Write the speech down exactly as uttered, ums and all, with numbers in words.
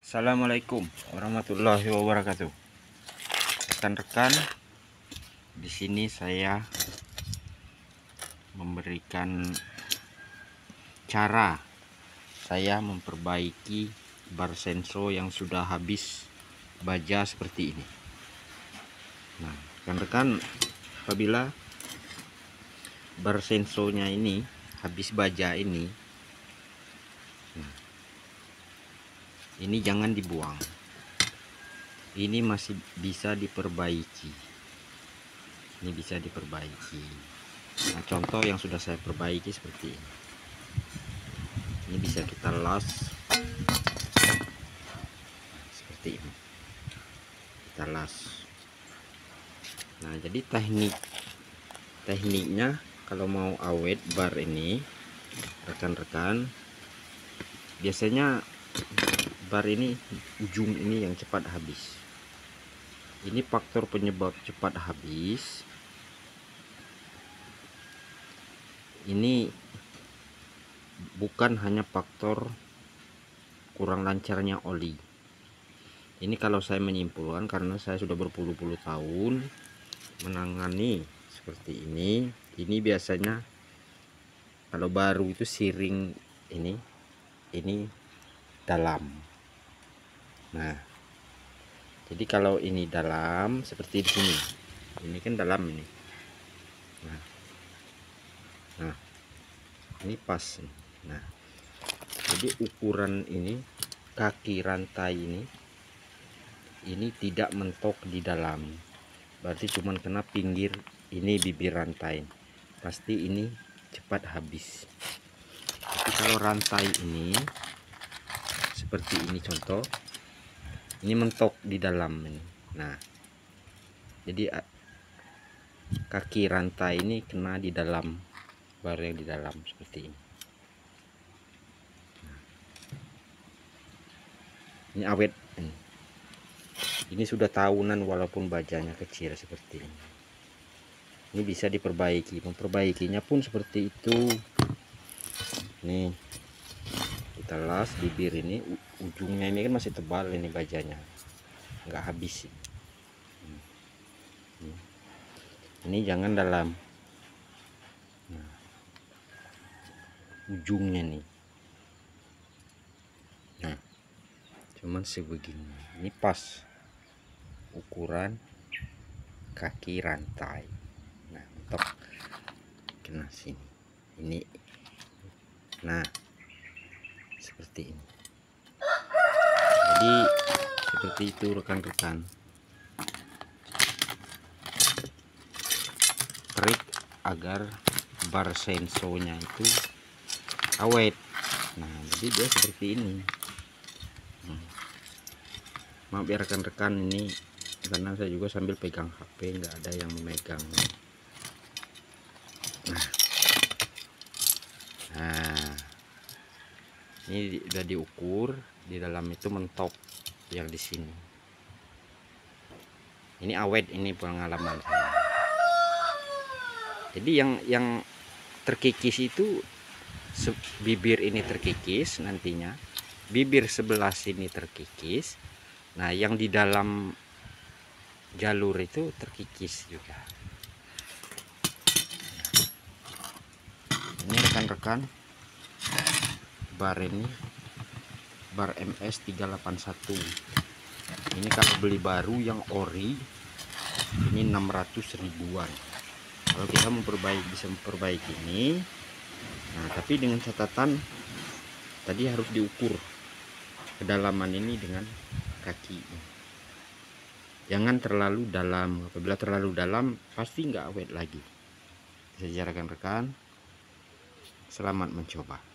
Assalamualaikum warahmatullahi wabarakatuh. Rekan-rekan, di sini saya memberikan cara saya memperbaiki bar senso yang sudah habis baja seperti ini. Nah, rekan-rekan, apabila bar sensonya ini habis baja ini, nah, ini jangan dibuang, ini masih bisa diperbaiki, ini bisa diperbaiki. Nah, contoh yang sudah saya perbaiki seperti ini, ini bisa kita las seperti ini, kita las. Nah, jadi teknik tekniknya kalau mau awet bar ini, rekan-rekan, biasanya bar ini ujung ini yang cepat habis. Ini faktor penyebab cepat habis. Ini bukan hanya faktor kurang lancarnya oli. Ini kalau saya menyimpulkan, karena saya sudah berpuluh-puluh tahun menangani seperti ini. Ini biasanya kalau baru itu siring ini, ini dalam. Nah, jadi kalau ini dalam seperti di sini, ini kan dalam ini. Nah, nah ini pas. Nah, jadi ukuran ini kaki rantai ini, ini tidak mentok di dalam. Berarti cuman kena pinggir ini bibir rantai. Pasti ini cepat habis. Tapi kalau rantai ini seperti ini contoh, ini mentok di dalam ini. Nah, jadi kaki rantai ini kena di dalam, bar yang di dalam seperti ini. Nah, ini awet ini. Ini sudah tahunan walaupun bajanya kecil seperti ini. Ini bisa diperbaiki. Memperbaikinya pun seperti itu. Nih, kita las bibir ini, ujungnya ini kan masih tebal ini bajanya, nggak habis. Ini jangan dalam. Nah, ujungnya nih, nah cuman sebegini. Ini pas ukuran kaki rantai. Nah, untuk kena sini ini, nah seperti ini. Jadi seperti itu rekan-rekan, trik agar bar sensonya itu awet. Nah, jadi dia seperti ini. hmm. Maaf ya rekan-rekan, ini karena saya juga sambil pegang H P, nggak ada yang memegang. Nah, nah ini udah diukur, di dalam itu mentok yang di sini. Ini awet, ini pengalaman saya. Jadi yang yang terkikis itu bibir ini terkikis, nantinya bibir sebelah sini terkikis. Nah, yang di dalam jalur itu terkikis juga. Ini rekan-rekan, bar ini bar M S tiga delapan satu. Ini kalau beli baru yang ori ini enam ratus ribuan. Kalau kita memperbaiki, bisa memperbaiki ini. Nah, tapi dengan catatan tadi harus diukur kedalaman ini dengan kaki. Jangan terlalu dalam. Apabila terlalu dalam pasti nggak awet lagi. Jadi rekan-rekan, selamat mencoba.